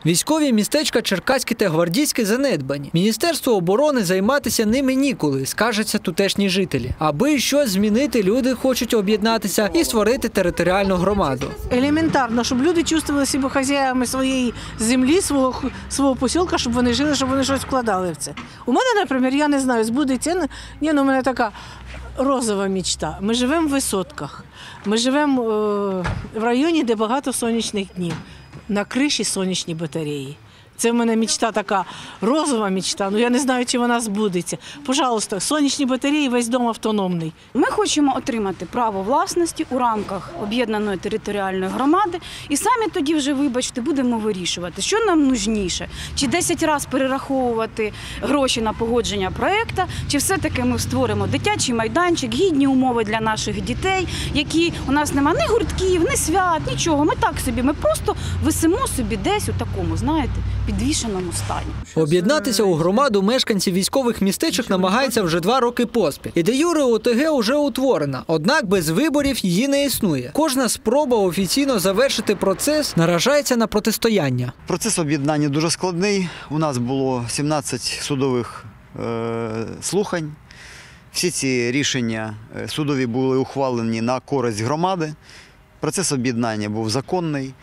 Військові містечка Черкаське та Гвардійське занедбані. Міністерству оборони займатися ними ніколи, скаржаться тутешні жителі. Аби щось змінити, люди хочуть об'єднатися і створити територіальну громаду. Елементарно, щоб люди чувствували себе хазяями своєї землі, свого посілка, щоб вони жили, щоб вони щось вкладали в це. У мене, наприклад, я не знаю, збудеться, у мене така розова мечта. Ми живемо в висотках, ми живемо в районі, де багато сонячних днів. На криші сонячні батареї. Це в мене мечта така, розова мечта, я не знаю, чи вона збудеться. Пожалуйста, сонячні батареї, весь дом автономний. Ми хочемо отримати право власності у рамках об'єднаної територіальної громади і самі тоді вже, вибачте, будемо вирішувати, що нам нужніше. Чи 10 разів перераховувати гроші на погодження проєкту, чи все-таки ми створимо дитячий майданчик, гідні умови для наших дітей, які у нас немає ні гуртків, ні свят, нічого. Ми так собі, ми просто висимо собі десь у такому, знаєте, підвішеному стані. Об'єднатися у громаду мешканці військових містечок намагаються вже 2 роки поспіль. І де юре ОТГ уже утворена, однак без виборів її не існує. Кожна спроба офіційно завершити процес наражається на протистояння. Процес об'єднання дуже складний. У нас було 17 судових слухань. Всі ці рішення судові були ухвалені на користь громади. Процес об'єднання був законний.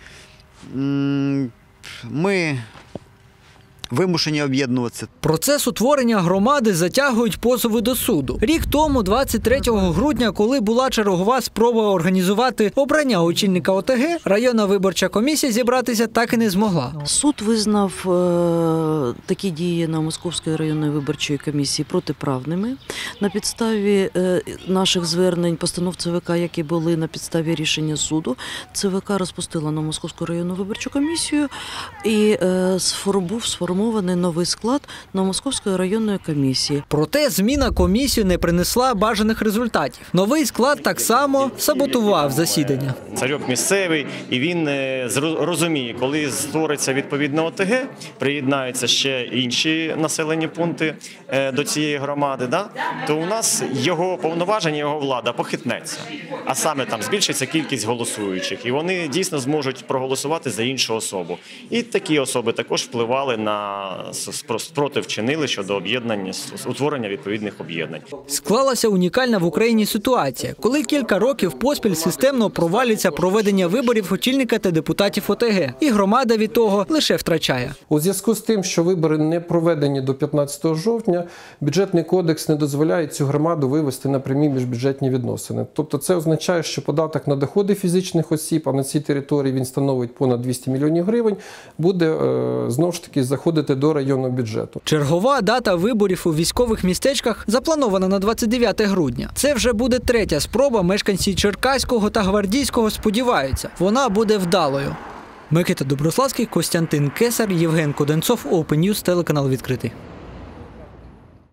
Ми вимушені об'єднуватися. Процес утворення громади затягують позови до суду. Рік тому, 23 грудня, коли була чергова спроба організувати обрання очільника ОТГ, районна виборча комісія зібратися так і не змогла. Суд визнав такі дії Новомосковської районної виборчої комісії протиправними. На підставі наших звернень, постанов ЦВК, які були на підставі рішення суду, ЦВК розпустила Новомосковську районну виборчу комісію і був сформований новий склад Новомосковської районної комісії. Проте зміна комісії не принесла бажаних результатів. Новий склад так само саботував засідання. Царьок місцевий, і він розуміє, коли створиться відповідне ОТГ, приєднаються ще інші населені пункти до цієї громади, то у нас його повноваження, його влада похитнеться. А саме там збільшиться кількість голосуючих, і вони дійсно зможуть проголосувати за іншу особу. І такі особи також впливали на спротив чинили щодо об'єднання, утворення відповідних об'єднань. Склалася унікальна в Україні ситуація, коли кілька років поспіль системно провалюється проведення виборів очільника та депутатів ОТГ. І громада від того лише втрачає. У зв'язку з тим, що вибори не проведені до 15 жовтня, бюджетний кодекс не дозволяє цю громаду вивести на прямі міжбюджетні відносини. Тобто це означає, що податок на доходи фізичних осіб, а на цій території він становить понад 200 мільйонів гривень, буде знову ж таки заходити до районного бюджету. Чергова дата виборів у військових містечках запланована на 29 грудня. Це вже буде 3-я спроба, мешканці Черкаського та Гвардійського сподіваються. Вона буде вдалою. Микита Доброславський, Костянтин Кесар, Євген Коденцов, Open News, телеканал «Відкритий».